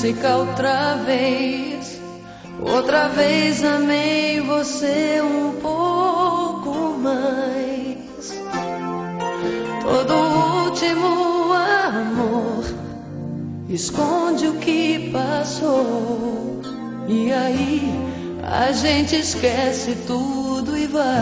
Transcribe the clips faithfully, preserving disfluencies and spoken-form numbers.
música outra vez. Outra vez amei você um pouco mais. Todo último amor esconde o que passou, e aí a gente esquece tudo e vai.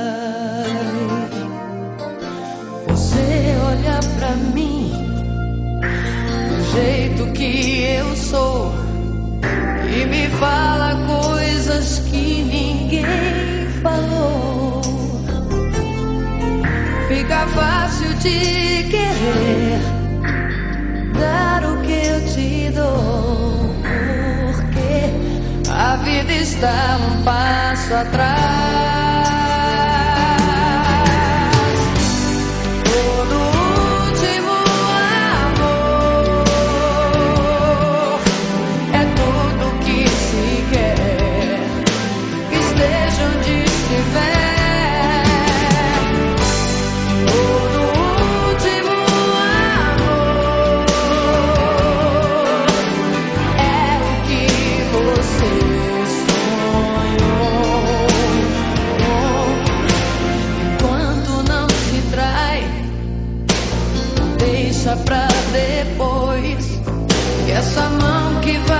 Você olha pra mim do jeito que eu sou e me fala coisas que ninguém falou. Fica fácil de querer dar o que eu te dou, porque a vida está um passo atrás. Deixa pra depois, que essa mão que vai